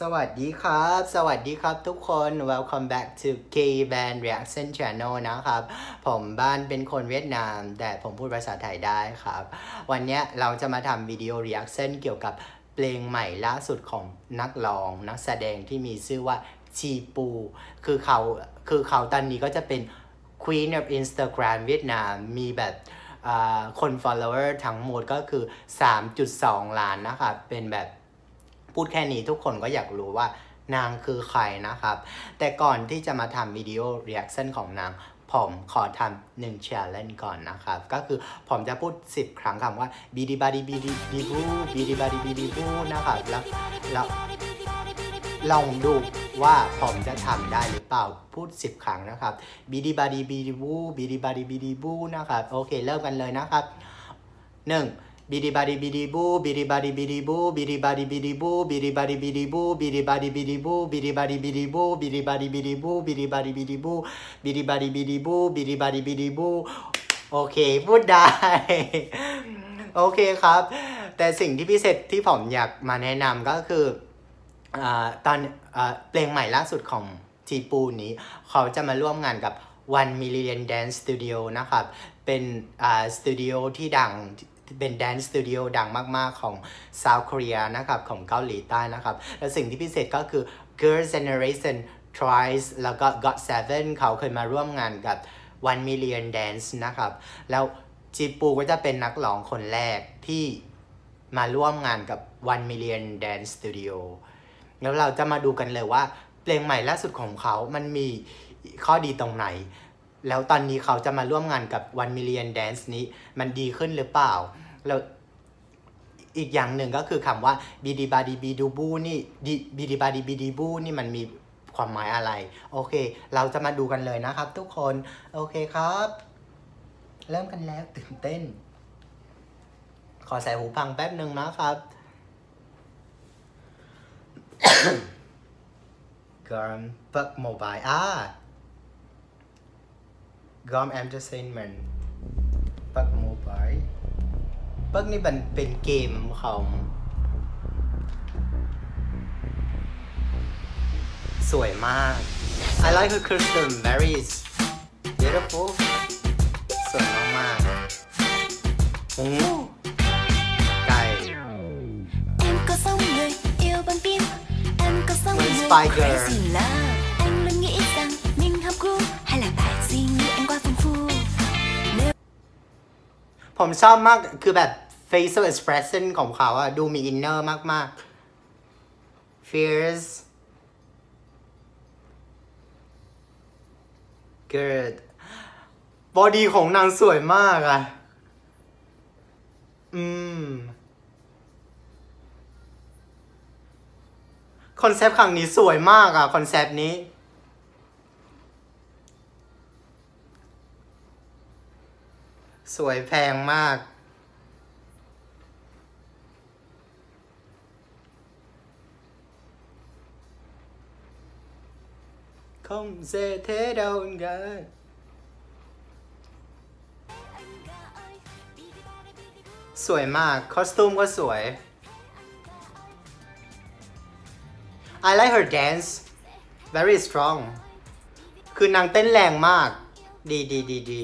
วัสดีครับสวัสดีครับทุกคน Welcome back to K Band Reaction Channel นะครับผมบ้านเป็นคนเวียดนามแต่ผมพูดภาษาไทยได้ครับวันนี้เราจะมาทำวิดีโอ reaction เกี่ยวกับเพลงใหม่ล่าสุดของนักร้องนักแสดงที่มีชื่อว่าชีปูคือเขาตอนนี้ก็จะเป็น Queen of Instagram เวียดนามมีแบบคน follower ทั้งหมดก็คือ 3.2 ล้านนะครับเป็นแบบพูดแค่นี้ทุกคนก็อยากรู้ว่านางคือใครนะครับแต่ก่อนที่จะมาทำวิดีโอ reaction ของนางผมขอทำ1 challenge ก่อนนะครับก็คือผมจะพูด10 ครั้งคำว่าบีดีบาดีบีดีบีบูบีดีบาดีบีดีบูนะครับแล้วลองดูว่าผมจะทำได้หรือเปล่าพูด10 ครั้งนะครับบีดีบาดีบีดีบูบีดีบาดีบีดีบูนะครับโอเคเริ่มกันเลยนะครับ1บีดีบาดีบีดีบูบีดีบาดีบีดีบูบีดีบาดีบีดีบูบีดีบาดีบีดีบูบีดีบาดีบีดีบูบีดีบาดีบีดีบูบีดีบาดีบีดีบูบีดีบาดีบีดีบูบีดีบาดีบีดีบูบีดีบาดีบีดีบูโอเคพูดได้โอเคครับแต่สิ่งที่พิเศษที่ผมอยากมาแนะนำก็คือตอนเพลงใหม่ล่าสุดของจีปูนี้เขาจะมาร่วมงานกับ One Million Dance Studio นะครับเป็นสตูดิโอที่ดังเป็น Dance Studio ดังมากๆของ South Korea นะครับของเกาหลีใต้นะครับและสิ่งที่พิเศษก็คือ Girls' Generation Twice แล้วก็ GOT7 เขาเคยมาร่วมงานกับ One Million Dance นะครับแล้วจีปูก็จะเป็นนักร้องคนแรกที่มาร่วมงานกับ One Million Dance Studio แล้วเราจะมาดูกันเลยว่าเพลงใหม่ล่าสุดของเขามันมีข้อดีตรงไหนแล้วตอนนี้เขาจะมาร่วมงานกับ One Million Dance นี้มันดีขึ้นหรือเปล่าแล้วอีกอย่างหนึ่งก็คือคำว่าบีดีบาดีบีดูบูนี่บีดีบาดีบีดีบูนี่มันมีความหมายอะไรโอเคเราจะมาดูกันเลยนะครับทุกคนโอเคครับเริ่มกันแล้วตื่นเต้นขอใส่หูฟังแป๊บหนึ่งนะครับ Garm Puck Mobile Garm Entertainment Puck Mobile Puck นี่มันเป็นเกมของสวยมาก I like her costume very beautiful สวยมากๆโอ้ไก่Spy Girl ผมชอบมากคือแบบ facial expression ของเขาอะดูมีอินเนอร์มากๆ fierce good บอดี้ของนางสวยมากอะคอนเซปต์ครั้งนี้สวยมากอะคอนเซปต์นี้สวยแพงมากคงเซเทเดนกันสวยมากคอสตูมก็สวย I like her dance very strong คือนางเต้นแรงมากดี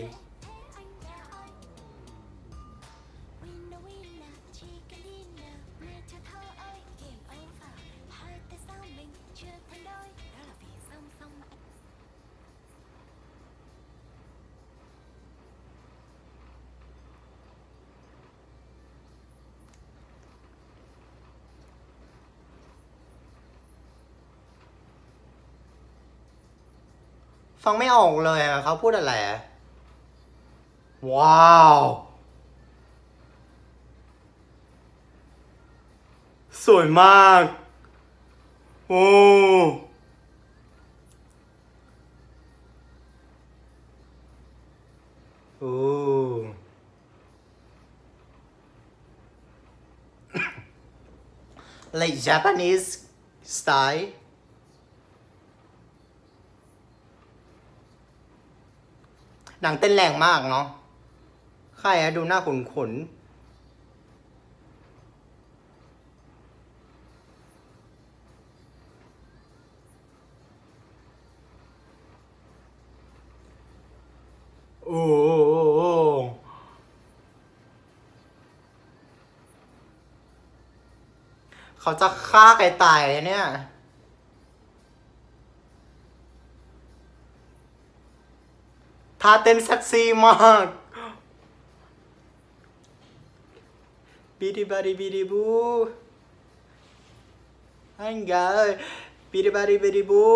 ฟังไม่ออกเลยอะเขาพูดอะไรอะว้าวสวยมากโอ้like Japanese style นางเต้นแรงมากเนาะใครอะดูหน้าขนอ้เขาจะฆ่าใครตายเลยเนี่ยท่าเต้นเซ็กซี่มากบีดีบาดีบีดีบูอันกาบีดีบาดีบีดีบู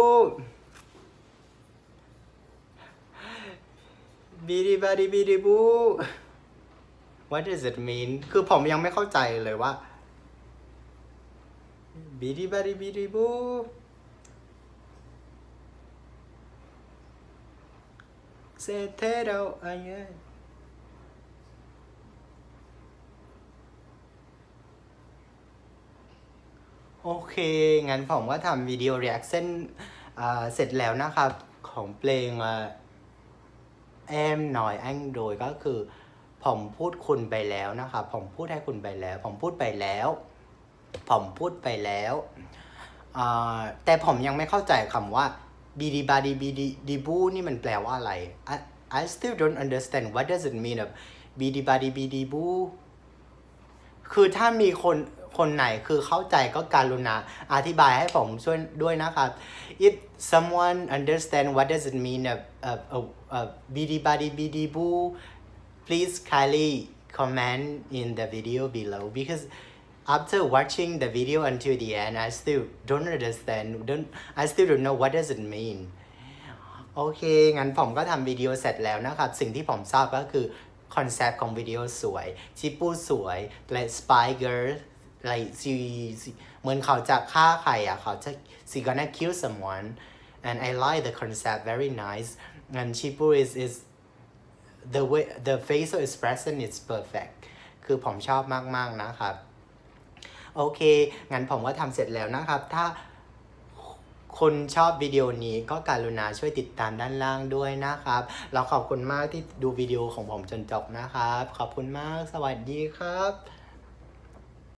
บีดีบาดีบีดีบู What does it mean คือผมยังไม่เข้าใจเลยว่าบีดีบาดีบีดีบูเซเทโรอันเนี้ยโอเคงั้นผมก็ทำวิดีโอ reaction เสร็จแล้วนะครับของเพลงแอมหน่อยอังโดยก็คือผมพูดคุณไปแล้วนะครับผมพูดให้คุณไปแล้วผมพูดไปแล้วแต่ผมยังไม่เข้าใจคำว่าบีดีบาดีบีดีบูนี่มันแปลว่าอะไร I still don't understand what does it mean of บีดีบาดีบีดีบูคือถ้ามีคนไหนคือเข้าใจก็การุณาอธิบายให้ผมช่วยด้วยนะครับ if someone understand what does it mean of bidi badi bidi boo please kindly comment in the video below because after watching the video until the end I still don't understand I still don't know what does it mean โอเคงั้นผมก็ทำวิดีโอเสร็จแล้วนะครับสิ่งที่ผมชอบก็คือคอนเซปต์ของวิดีโอสวยชิปูสวยและ Spy Girl like she เหมือนเขาจะฆ่าใครอ่ะเขาจะ she gonna kill someone and I like the concept very nice and Chipu is the way the facial expression is perfect คือผมชอบมากๆนะครับโอเคงั้นผมก็ทำเสร็จแล้วนะครับถ้าคนชอบวิดีโอนี้ก็การุณาช่วยติดตามด้านล่างด้วยนะครับเราขอบคุณมากที่ดูวิดีโอของผมจนจบนะครับขอบคุณมากสวัสดีครับ